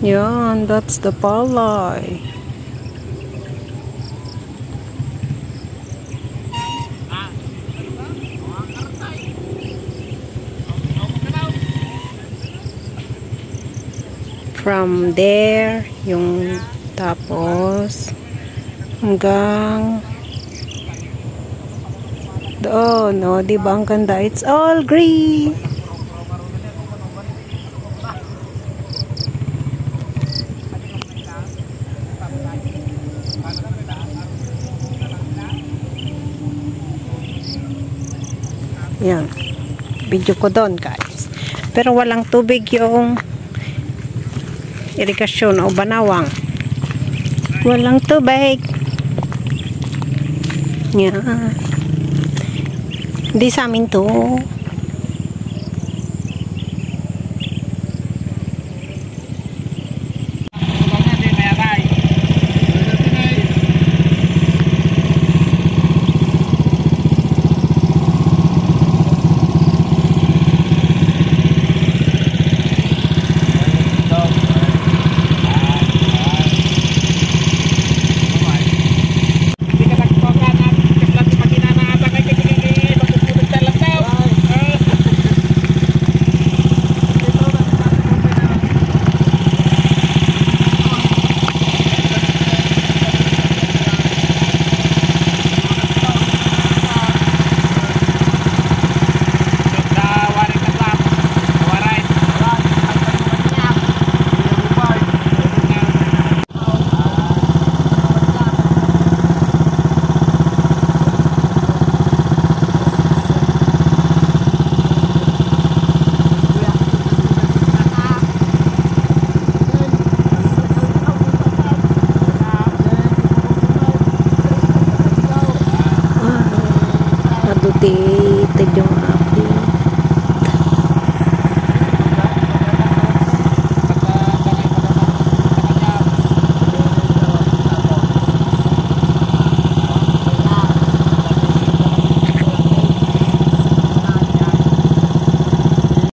Yan, that's the palay. From there, yung tapos hanggang doon, no? Diba ang ganda? It's all green. Yan. Video ko doon, guys. Pero walang tubig yung irigasyon o banawang. Walang tubig. Yan. Hindi sa amin to. Day